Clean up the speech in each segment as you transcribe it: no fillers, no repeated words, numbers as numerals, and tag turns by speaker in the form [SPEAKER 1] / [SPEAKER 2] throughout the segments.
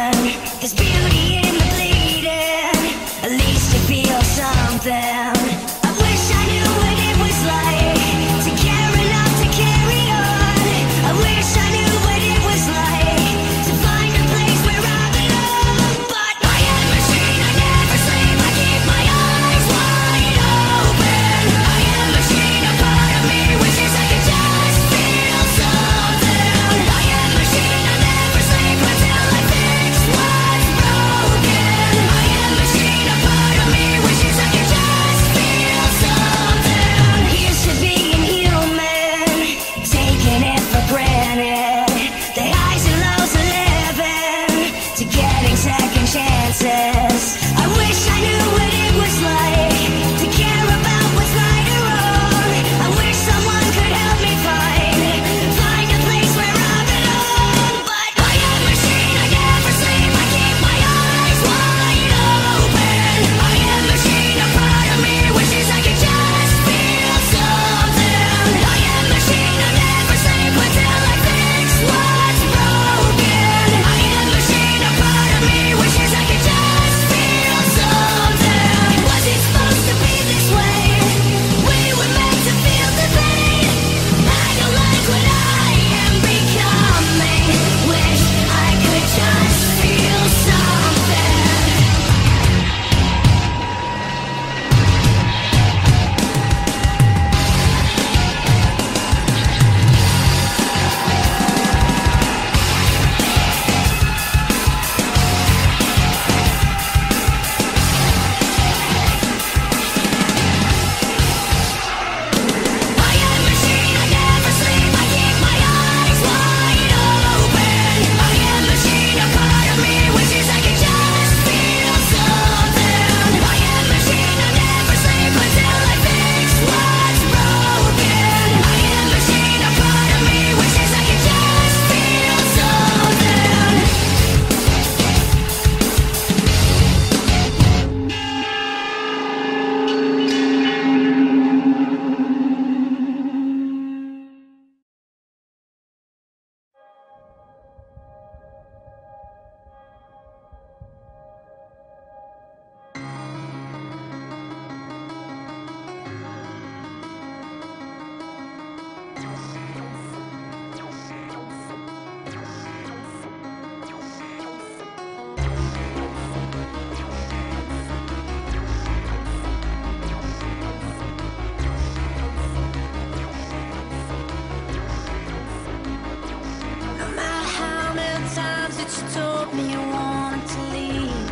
[SPEAKER 1] There's beauty in the bleeding. At least you feel something. I wish I knew what it was like to care enough to carry on. I wish I knew what it was like to find a place where I belong. But I am a machine, I never sleep. I keep my eyes wide open. I am a machine, a part of me wishes I could just feel something. I am a machine, I never sleep until I fix what's broken. I am a machine, a part of me wishes I could just feel something. Here's to being human, taking it for granted. The highs and lows of living, to getting second chances. I wish I knew what it was like to care about what's right or wrong. I wish someone could help me find a place where I belong. But I am a machine, I never sleep. I keep my eyes wide open. I am a machine, a part of me wishes I could just feel something. I am a machine, I never sleep until I fix what's broken. I am a machine, a part of me wishes I could just feel something. Was it supposed to be this way? We were meant to feel the pain. I don't like what I am becoming. Wish I could just feel something. I am a machine, I never sleep. I keep my eyes wide open. I am a machine, a part of me wishes I could just feel something. I am a machine, I never sleep until I fix what's broken. I am a machine, a part of me wishes I could just feel something. No matter how many times that you told me you wanted to leave,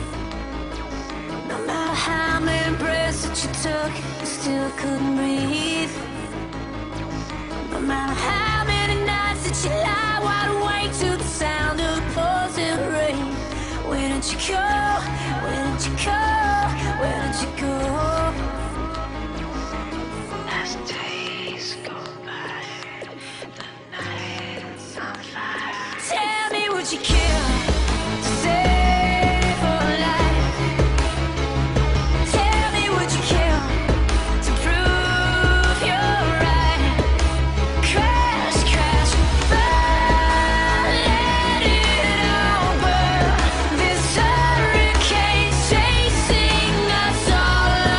[SPEAKER 1] no matter how many breaths that you took, you still couldn't breathe. No matter how many nights that you lie wide awake to the sound of the pouring rain. Where did you go? Where did you go? Where did you go? As days go by, the night's on fire. Tell me, would you kill to save a life? Tell me, would you kill to prove you're right? Crash, crash, burn, let it all burn. This hurricane chasing us all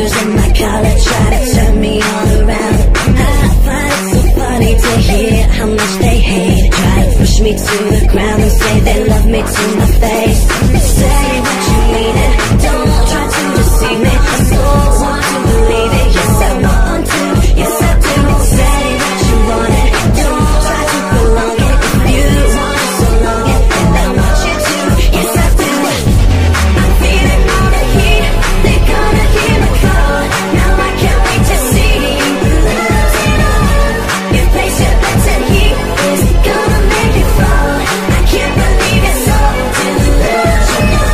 [SPEAKER 1] losing my collar, try to turn me all around. I find it so funny to hear how much they hate. Try to push me to the ground and say they love me to my face. Say what you mean it, don't try to deceive me. I so want to believe it, yes I want to, yes I do. Say that you want it, don't try to prolong it. If you want it so long it, and I want you to, yes I do. I'm feeling all the heat, they're gonna hear my call. Now I can't wait to see you lose it all. You place your bets and he is gonna make you fall. I can't believe it's so delusional.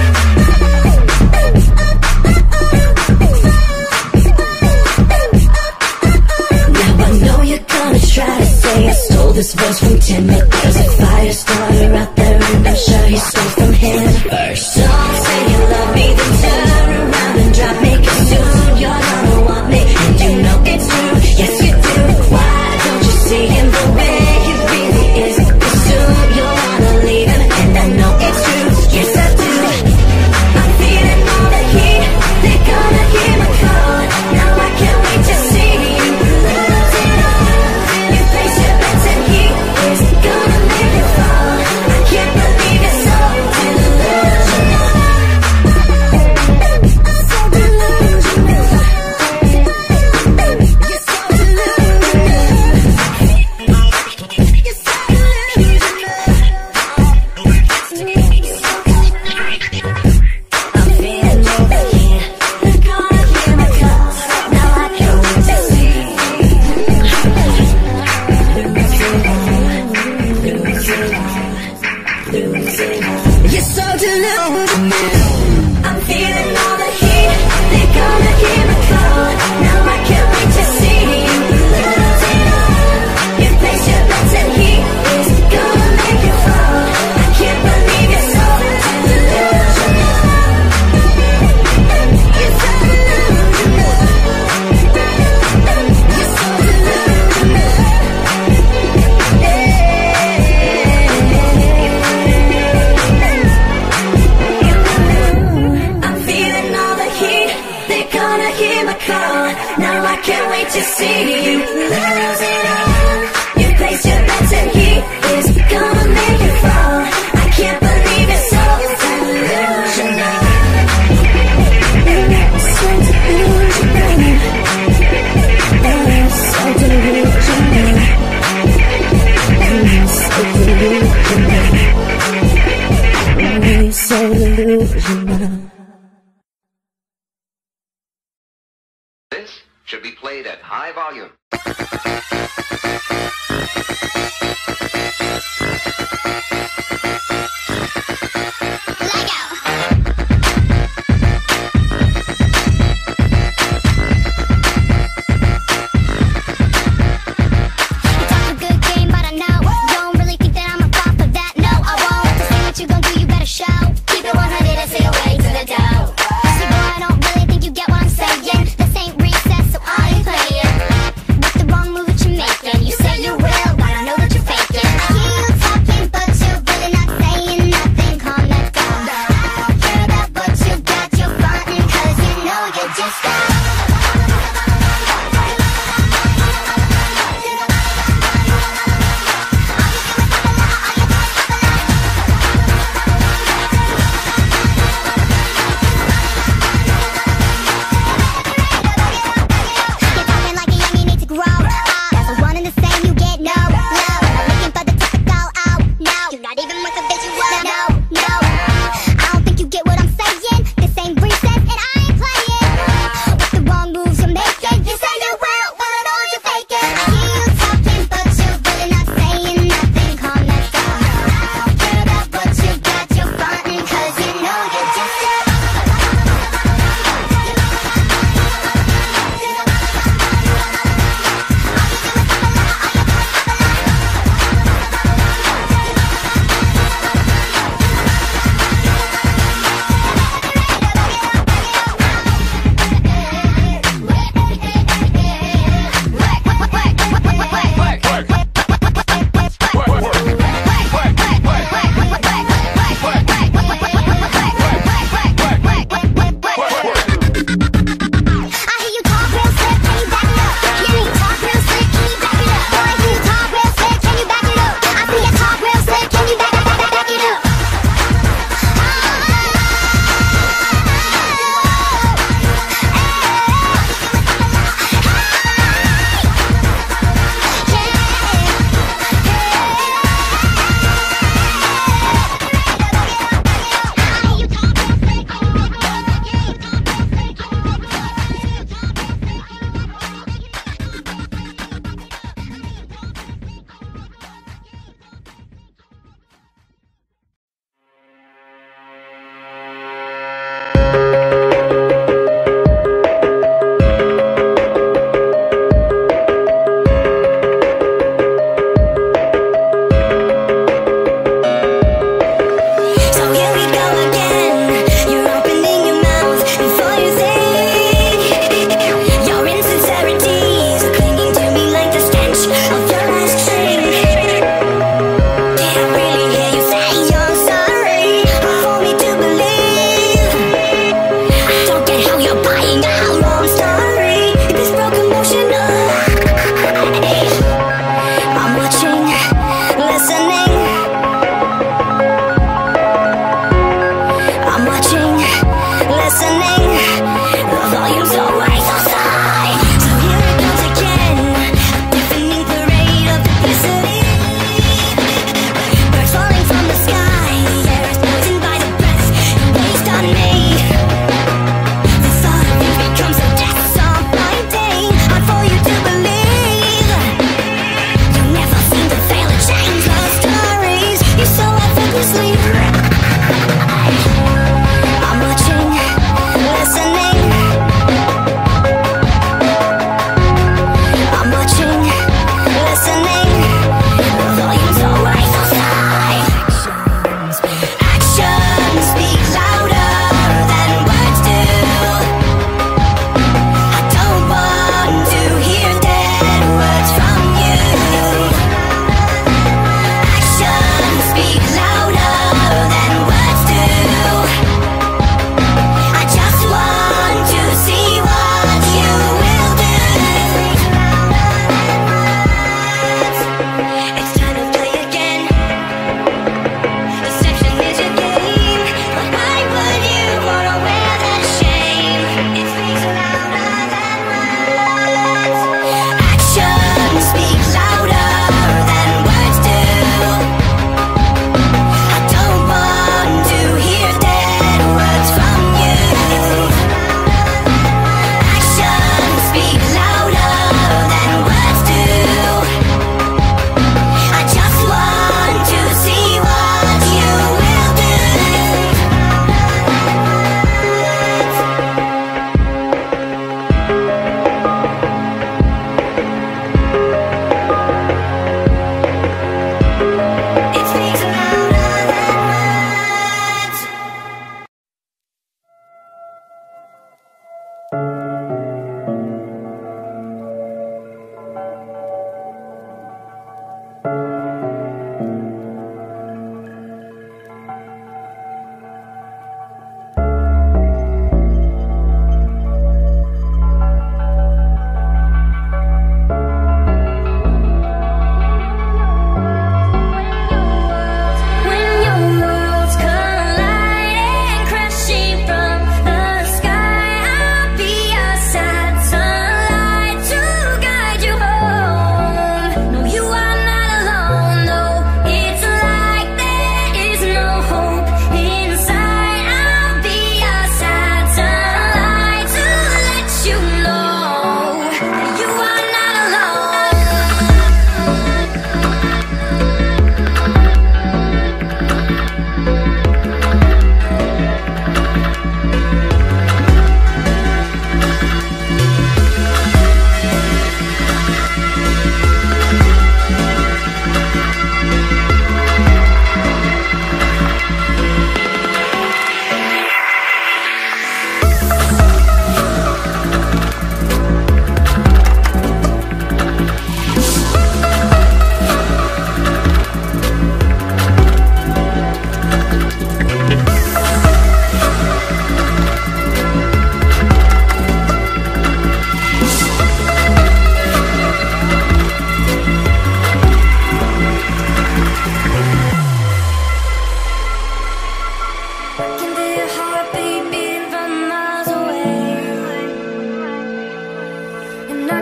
[SPEAKER 1] Now I know you're gonna try to say I stole this verse from Tim, but there's a fire starter out there and I'm sure he stole from him first. Don't say you love me, then turn around and drop me, 'cause soon you're gonna want me, and you know it's true, yes you do. Why don't you see him the way he really is? 'Cause soon you'll wanna leave him, and I know it's true, yes I do. I'm feeling all the heat, they're gonna hear my call. Now I can't wait to see you lose it all. You place your bets and he is gonna make you fall. I can't believe it's so delusional. So delusional. You're so delusional. You're so I'm feeling over here, they're gonna hear my calls. Now I can't wait to see you lose it all. You're so delusional. I'm feeling all the heat, they're gonna hear my call. Now I can't wait to see you lose it all. You place your bets and he is gonna make you fall. I can't believe you're so delusional. You're so delusional. You're so delusional. I'm feeling all the heat, they're gonna hear my call. Now I can't wait to see you lose it all. You place your bets and he is gonna make you fall. I can't believe it's so delusional. So delusional. So delusional. So delusional.
[SPEAKER 2] This should be played at high volume.
[SPEAKER 3] You say you will, but I know that you're faking. I hear you talking, but you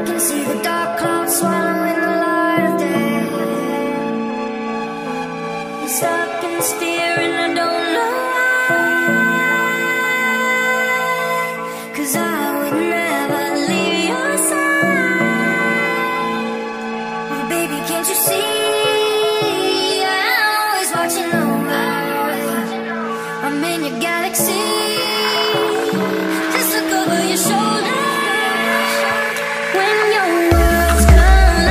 [SPEAKER 1] can see the dark clouds swallowing the light of day. I'm stuck in this fear and I don't know why, 'cause I would never leave your side. Oh baby, can't you see? I'm always watching over. I'm in your galaxy. Just look over your shoulder. When your world's collide,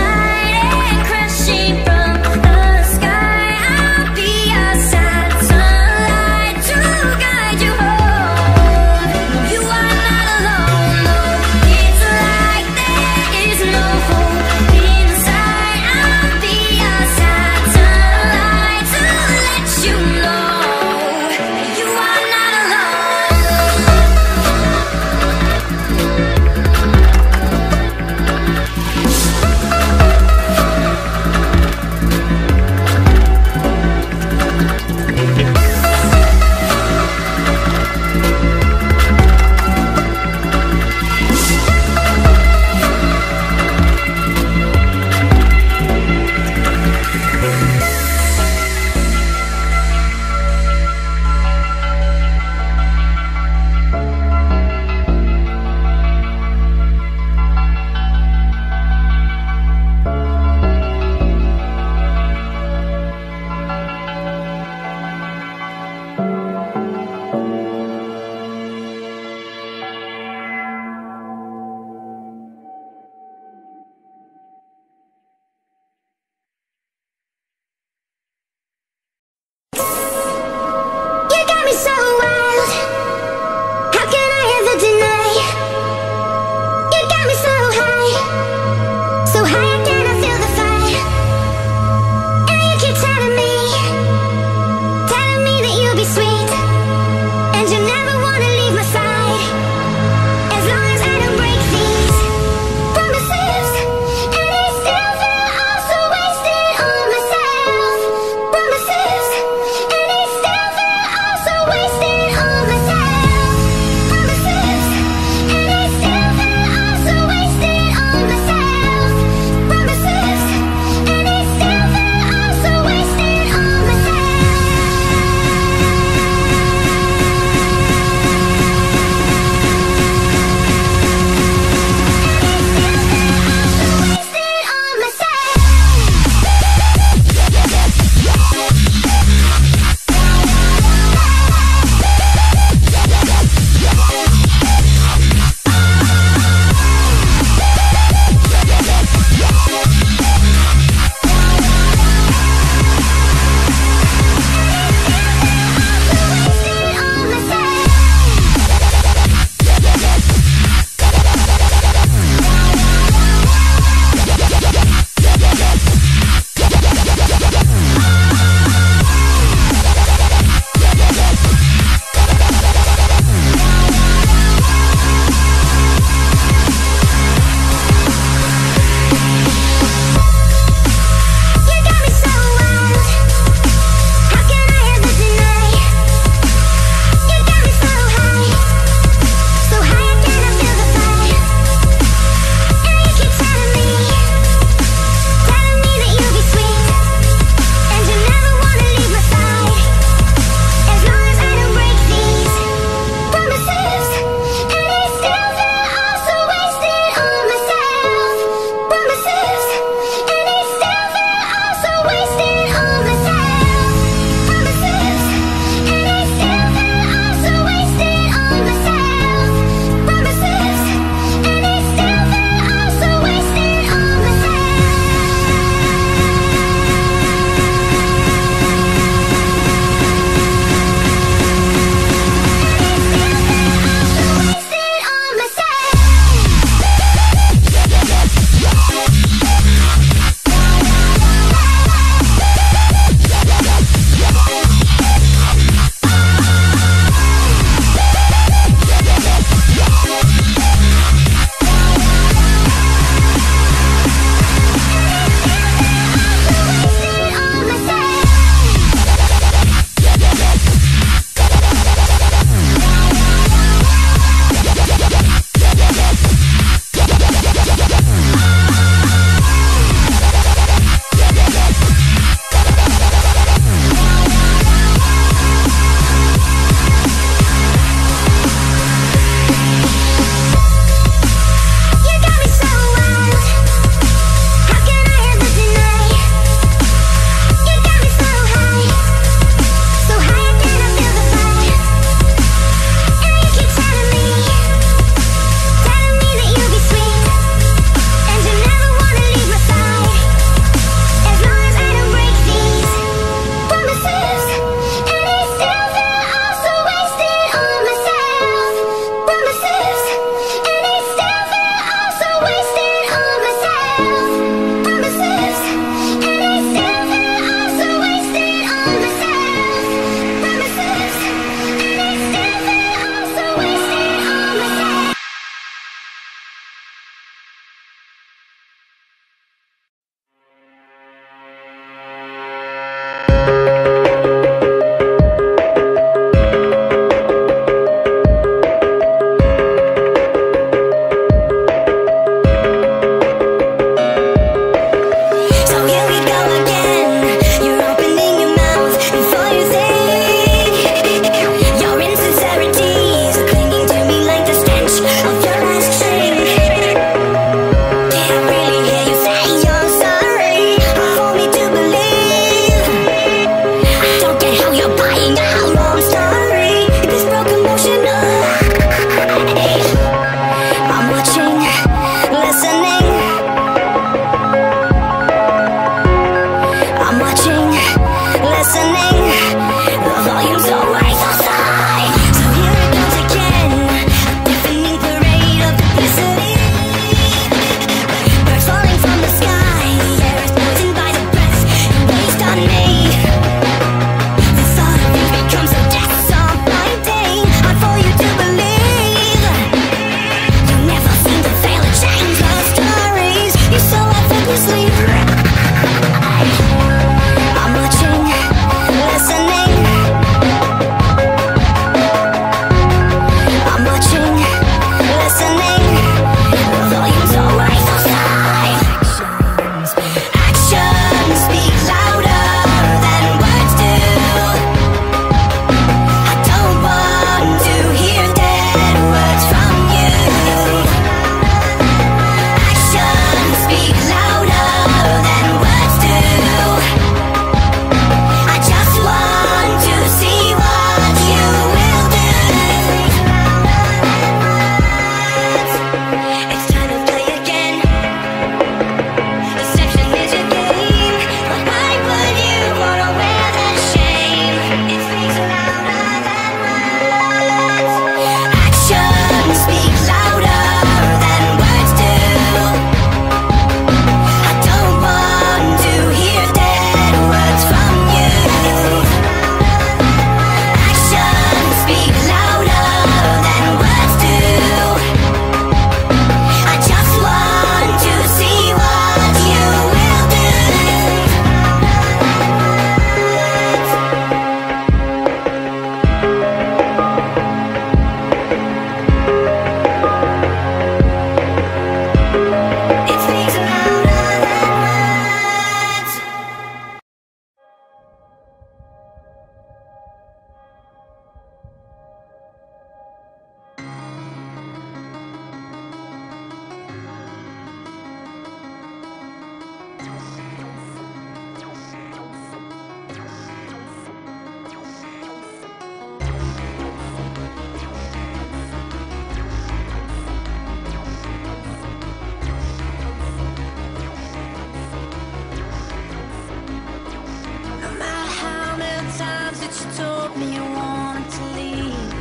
[SPEAKER 1] times that you told me you wanted to leave.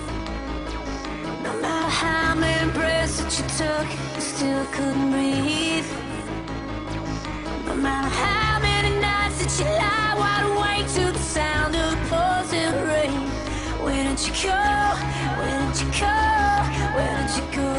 [SPEAKER 1] No matter how many breaths that you took, you still couldn't breathe. No matter how many nights that you lie wide awake to the sound of the pouring rain. Where did you go? Where did you go? Where did you go?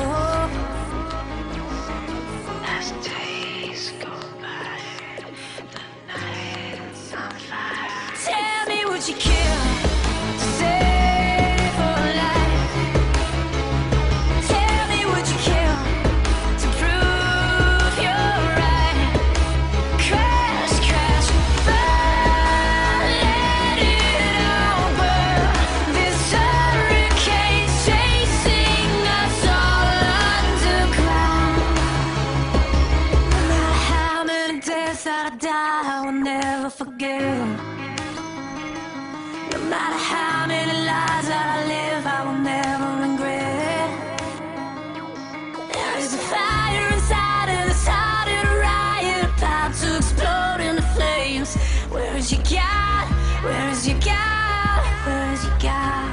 [SPEAKER 1] As days go by, the night's on fire. Tell me, would you kill to save a life? Tell me, would you kill to prove you're right? Crash, crash, burn, let it all burn. This hurricane's chasing us all underground. No matter how many deaths that I die, I will never forget. No matter how many lives that I live, I will never regret. There is a fire inside and it's starting a riot, about to explode into flames. Where is your God? Where is your God? Where is your God?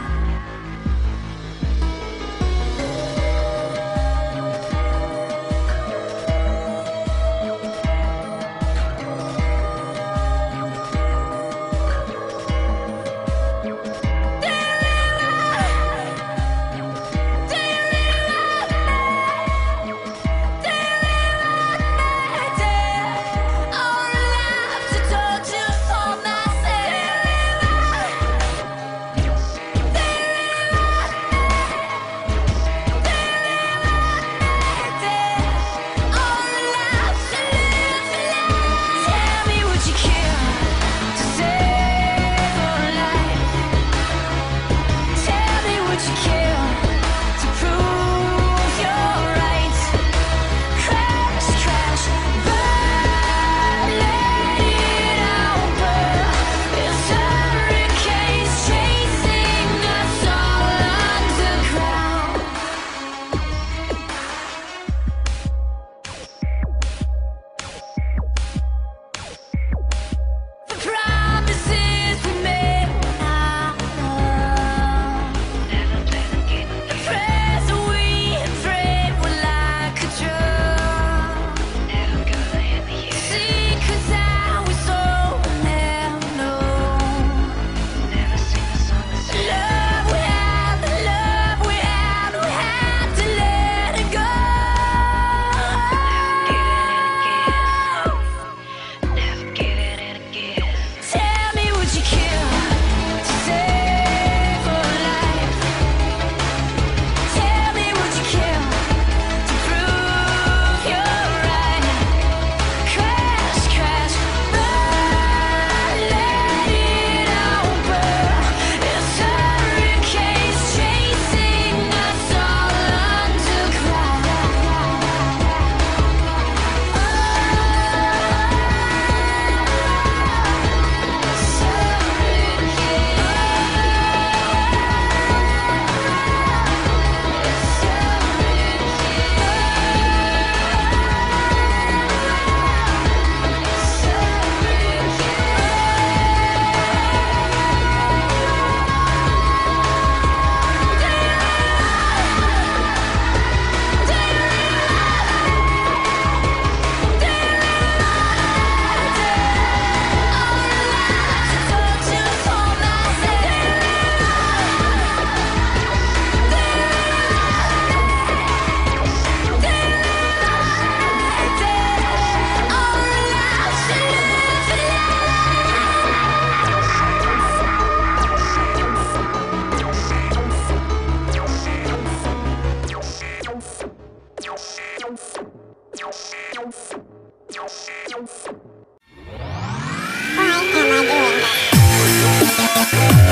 [SPEAKER 3] Why am I doing that?